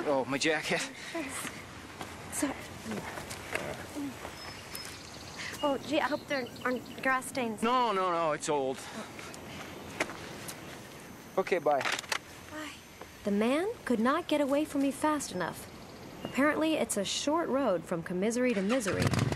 Oh, my jacket. Sorry. Oh, gee, I hope there aren't grass stains. No, it's old. Okay, bye. Bye. The man could not get away from me fast enough. Apparently, it's a short road from commisery to misery.